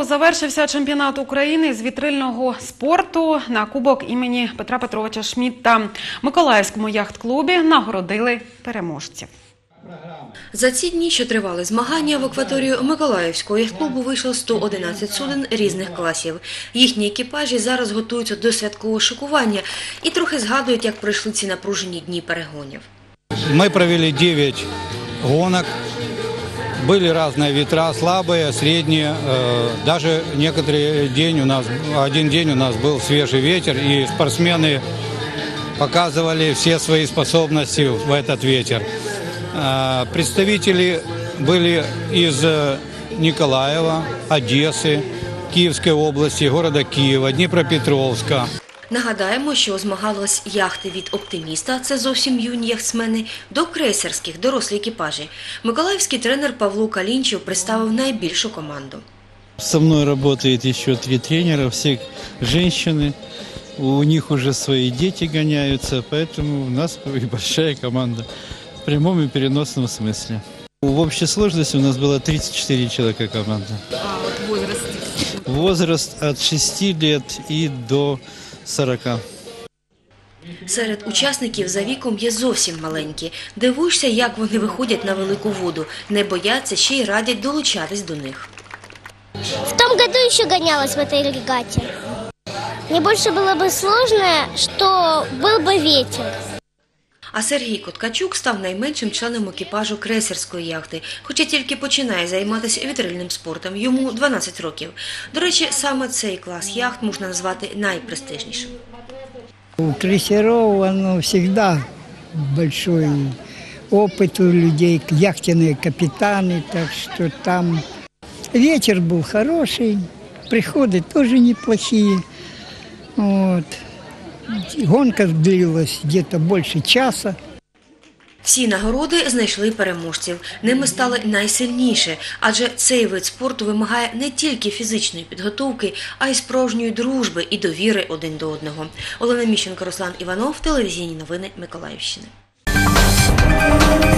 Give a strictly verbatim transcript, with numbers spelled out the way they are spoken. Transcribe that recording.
суботу завершився чемпіонат України з вітрильного спорту на кубок імені Петра Петровича Шмідта. В Миколаївському яхт-клубі нагородили переможців. За ці дні, що тривали змагання, в акваторію Миколаївського яхт-клубу вийшло сто одинадцять суден різних класів. Їхні екіпажі зараз готуються до святкового шикування і трохи згадують, як пройшли ці напружені дні перегонів. Ми провели дев'ять гонок. Были разные ветра, слабые, средние. Даже некоторые день у нас, один день у нас был свежий ветер, и спортсмены показывали все свои способности в этот ветер. Представители были из Николаева, Одессы, Киевской области, города Киева, Дніпропетровська. Нагадаємо, що змагались яхти від «Оптиміста», це зовсім юні яхтсмени, до крейсерських, дорослі екіпажі. Миколаївський тренер Павло Калінчев представив найбільшу команду. Со мной работает еще три тренера, все женщины. У них уже свои дети гоняются, поэтому у нас большая команда в прямом и переносном смысле. В общей сложности у нас было тридцать четыре человека команда. А от возраст? Возраст от шести лет и до сорока. Серед учасників за віком є зовсім маленькі. Дивуєшся, як вони виходять на велику воду. Не бояться, ще й радять долучатись до них. В том году еще гонялась в этой регате. Мне больше было бы сложно, что был бы ветер. А Сергій Коткачук став найменшим членом екіпажу крейсерської яхти, хоча тільки починає займатися вітрильним спортом. Йому дванадцять років. До речі, саме цей клас яхт можна назвати найпрестижнішим. У крейсеров оно всегда большой опыт у людей, яхтенные капитаны, так что там ветер был хороший, приходы тоже неплохие. Вот. Гонка длилась где-то більше часу. Всі нагороди знайшли переможців. Ними стали найсильніші, адже цей вид спорту вимагає не тільки фізичної підготовки, а й справжньої дружби і довіри один до одного. Олена Міщенко, Руслан Іванов, телевізійні новини Миколаївщини.